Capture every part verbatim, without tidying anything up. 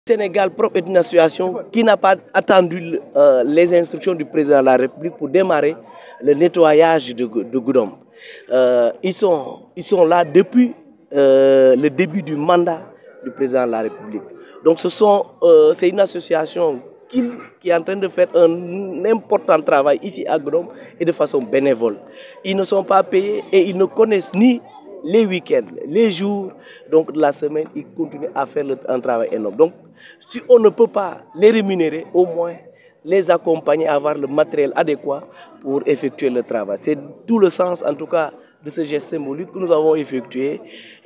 Le Sénégal propre est une association qui n'a pas attendu euh, les instructions du président de la République pour démarrer le nettoyage de, de Goudomp. Euh, ils, sont, ils sont là depuis euh, le début du mandat du président de la République. Donc ce sont, euh, c'est une association qui, qui est en train de faire un important travail ici à Goudomp et de façon bénévole. Ils ne sont pas payés et ils ne connaissent ni les week-ends, les jours donc, de la semaine, ils continuent à faire un travail énorme. Donc, si on ne peut pas les rémunérer, au moins les accompagner à avoir le matériel adéquat pour effectuer le travail. C'est tout le sens, en tout cas, de ce geste symbolique que nous avons effectué.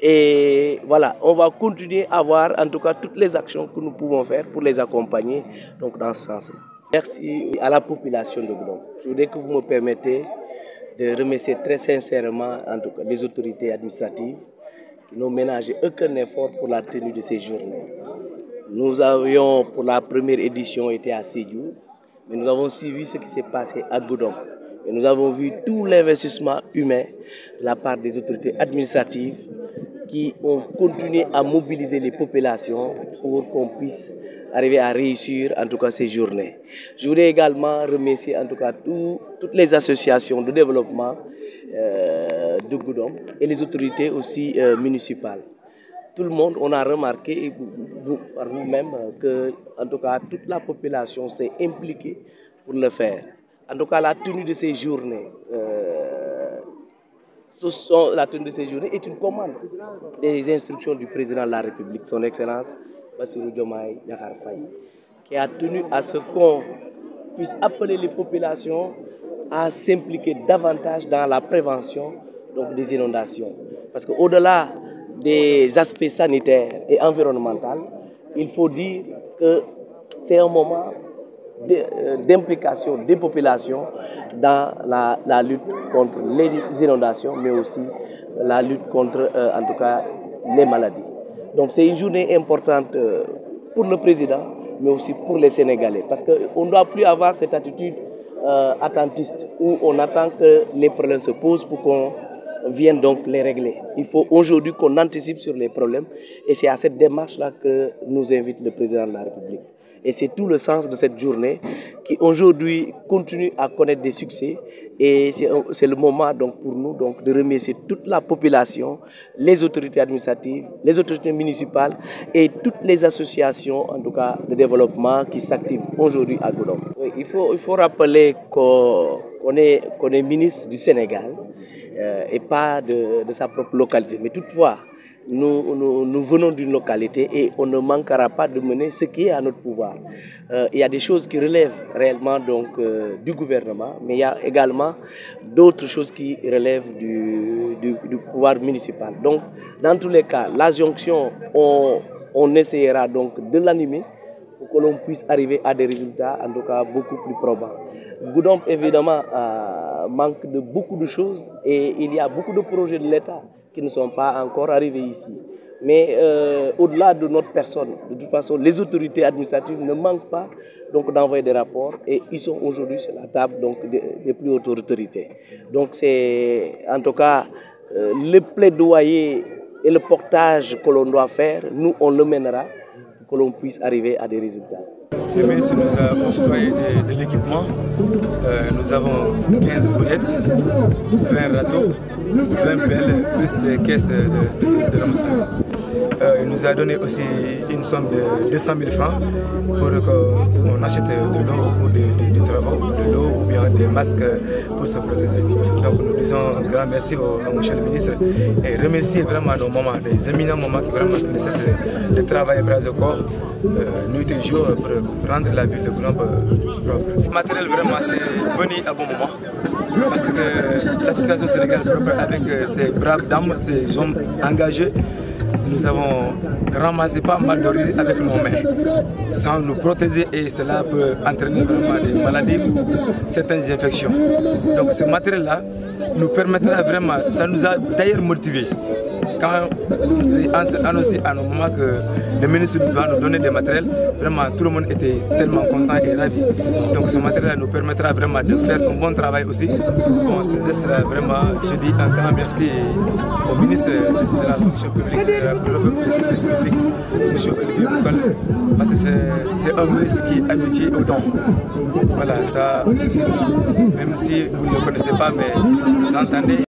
Et voilà, on va continuer à voir, en tout cas, toutes les actions que nous pouvons faire pour les accompagner donc, dans ce sens-là. Merci à la population de Goudomp. Je voudrais que vous me permettez de remercier très sincèrement en tout cas, les autorités administratives qui n'ont ménagé aucun effort pour la tenue de ces journées. Nous avions pour la première édition été à Sédhiou, mais nous avons suivi ce qui s'est passé à Goudomp. Et nous avons vu tout l'investissement humain de la part des autorités administratives qui ont continué à mobiliser les populations pour qu'on puisse arriver à réussir en tout cas ces journées. Je voudrais également remercier en tout cas tout, toutes les associations de développement euh, de Goudomp et les autorités aussi euh, municipales. Tout le monde, on a remarqué vous, par vous-même que en tout cas toute la population s'est impliquée pour le faire. En tout cas la tenue de ces journées, euh, ce sont, la tenue de ces journées est une commande des instructions du président de la République, son Excellence Bassirou Diomaye Diakhar Faye, qui a tenu à ce qu'on puisse appeler les populations à s'impliquer davantage dans la prévention donc, des inondations. Parce qu'au-delà des aspects sanitaires et environnementaux, il faut dire que c'est un moment d'implication des populations dans la, la lutte contre les inondations, mais aussi la lutte contre, euh, en tout cas, les maladies. Donc c'est une journée importante pour le président, mais aussi pour les Sénégalais. Parce qu'on ne doit plus avoir cette attitude euh, attentiste, où on attend que les problèmes se posent pour qu'on vienne donc les régler. Il faut aujourd'hui qu'on anticipe sur les problèmes, et c'est à cette démarche-là que nous invite le président de la République. Et c'est tout le sens de cette journée qui aujourd'hui continue à connaître des succès. Et c'est le moment donc, pour nous donc, de remercier toute la population, les autorités administratives, les autorités municipales et toutes les associations en tout cas, de développement qui s'activent aujourd'hui à Goudomp. Oui, il, faut, il faut rappeler qu'on qu'on est, qu'on est ministre du Sénégal euh, et pas de, de sa propre localité. Mais toutefois, Nous, nous, nous venons d'une localité et on ne manquera pas de mener ce qui est à notre pouvoir. Euh, il y a des choses qui relèvent réellement donc, euh, du gouvernement, mais il y a également d'autres choses qui relèvent du, du, du pouvoir municipal. Donc, dans tous les cas, la jonction, on, on essaiera donc de l'animer pour que l'on puisse arriver à des résultats, en tout cas, beaucoup plus probants. Goudomp, évidemment, euh, manque de beaucoup de choses et il y a beaucoup de projets de l'État qui ne sont pas encore arrivés ici. Mais euh, au-delà de notre personne, de toute façon, les autorités administratives ne manquent pas d'envoyer des rapports et ils sont aujourd'hui sur la table donc, des, des plus hautes autorités. Donc c'est en tout cas euh, le plaidoyer et le portage que l'on doit faire, nous on le mènera pour que l'on puisse arriver à des résultats. Le ministre nous a octroyé de, de l'équipement. Euh, nous avons quinze boulettes, vingt râteaux, vingt pelles, plus des caisses de, de, de ramassage. Euh, il nous a donné aussi une somme de deux cent mille francs pour qu'on achète de l'eau au cours des travaux, de l'eau ou bien des masques pour se protéger. Donc nous disons un grand merci au, à monsieur le ministre et remercier vraiment nos mamans, les éminents mamans qui vraiment qui ne cessent de travailler bras au corps, euh, nuit et jour pour rendre la ville de Goudomp propre. Le matériel vraiment c'est venu à bon moment parce que l'association sénégalaise propre avec ses braves dames, ses hommes engagés, nous avons ramassé pas mal de riz avec nos mains, sans nous protéger et cela peut entraîner vraiment des maladies ou certaines infections. Donc ce matériel-là nous permettra vraiment, ça nous a d'ailleurs motivés quand on annoncé à nos moments que le ministre va nous donner des matériels, vraiment tout le monde était tellement content et ravi. Donc ce matériel nous permettra vraiment de faire un bon travail aussi. Bon, ce geste là, vraiment, je dis un grand merci au ministre de la fonction publique, de la fonction publique, M. Olivier Boucal, parce que c'est un ministre qui est habitué au don. Voilà, ça, même si vous ne le connaissez pas, mais vous entendez.